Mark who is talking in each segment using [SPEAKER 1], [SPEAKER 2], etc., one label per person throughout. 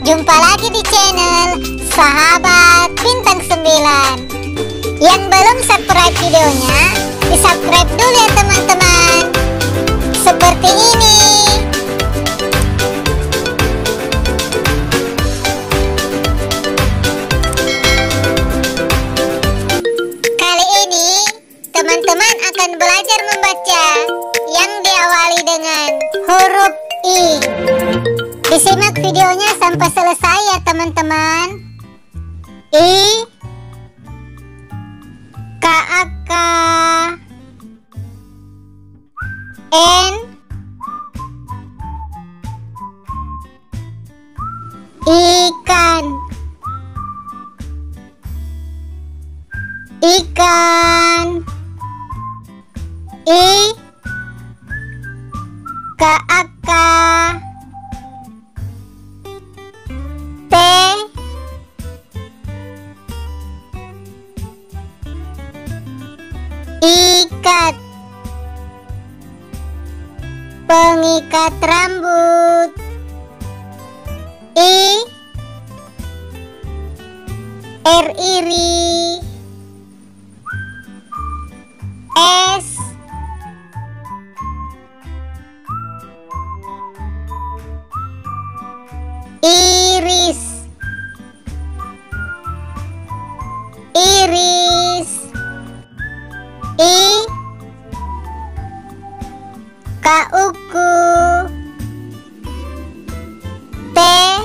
[SPEAKER 1] Jumpa lagi di channel Sahabat Bintang 9. Yang belum subscribe videonya, di subscribe dulu ya teman-teman. Seperti ini. Kali ini teman-teman akan belajar membaca yang diawali dengan huruf I. Disimak videonya sampai selesai ya teman-teman. I, K, A, K, N, ikan, ikan, I, K, A, K, T, ikat, pengikat rambut. I, R, iri. S, iris, iris. I, K, uku. T,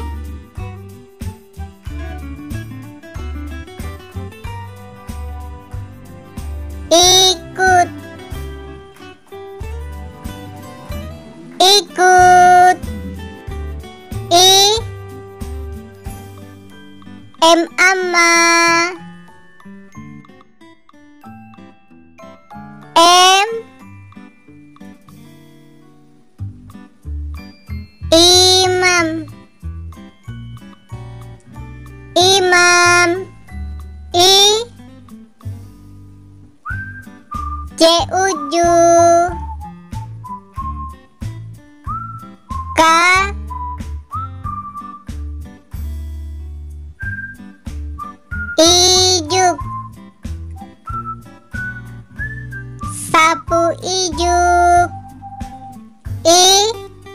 [SPEAKER 1] ikut, ikut. I, M, ama. M, imam, imam. I, J, uju. K, ijuk, sapu ijuk. I,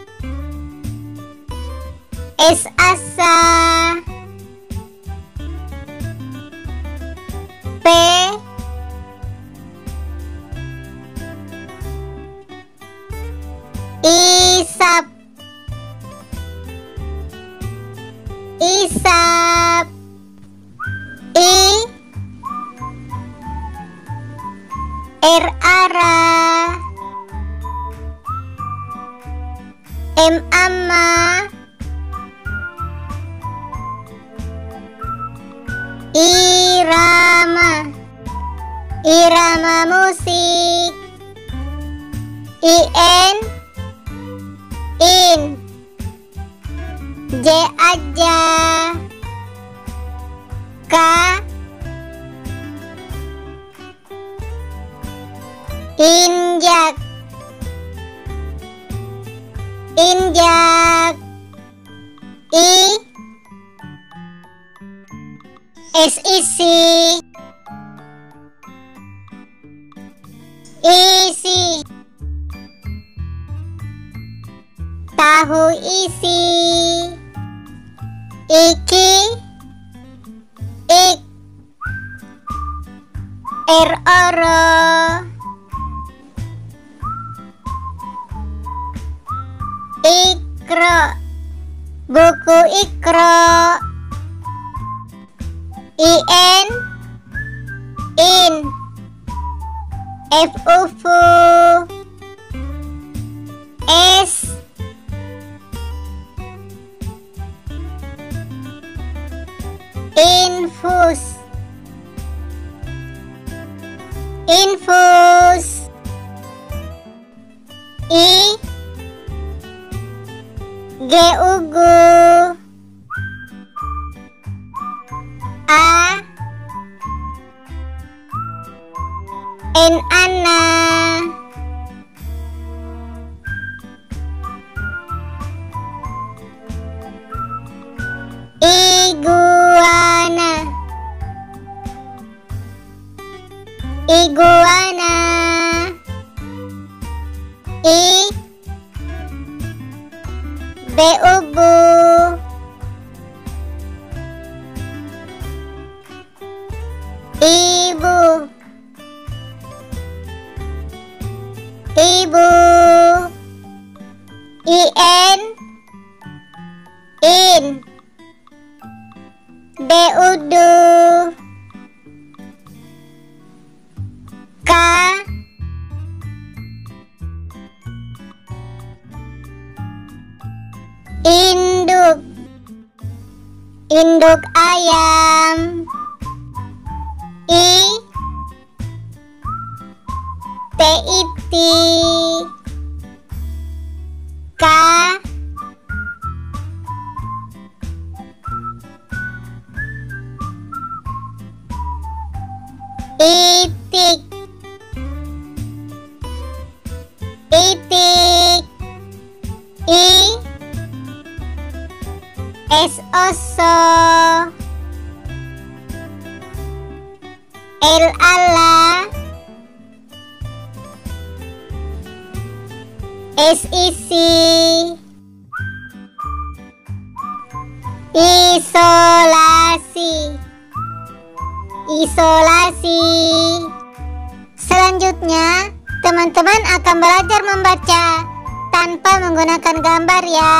[SPEAKER 1] S, asa. P, isap, isap. I, R, ara. M, ama. Irama, irama musik. In, in. J, aja. K, injak, injak. I, S, isi, isi. Tahu isi. Iki, ik. R, oro. Ikro, buku ikro. In, in. F, ufu. S, infus, infus. I, G, ugu. A, N, ana. B ubu, ibu, ibu, in, in, D udu, K, induk, induk ayam, I, iti, K, itik, itik, I, es oso, el ala, es isi, isolasi, isolasi. Selanjutnya, teman-teman akan belajar membaca tanpa menggunakan gambar ya.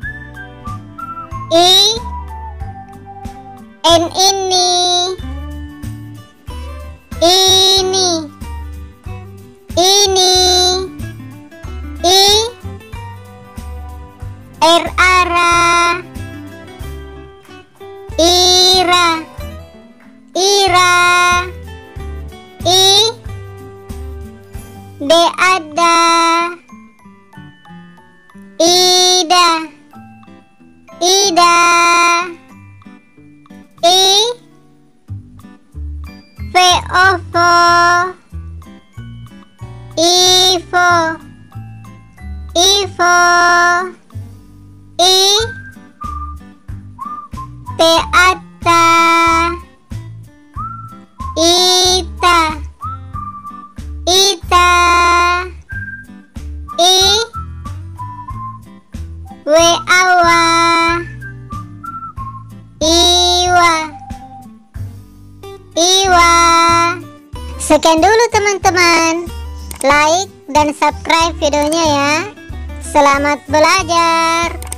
[SPEAKER 1] I, n ini, ini, ini, I, r ara, ira, ira, I, d ada, ida, ida, I, v ovo, ivo, ivo, I, t ata, ita, ita, I, w awa, iwa, iwa. Sekian dulu teman-teman. Like dan subscribe videonya ya. Selamat belajar.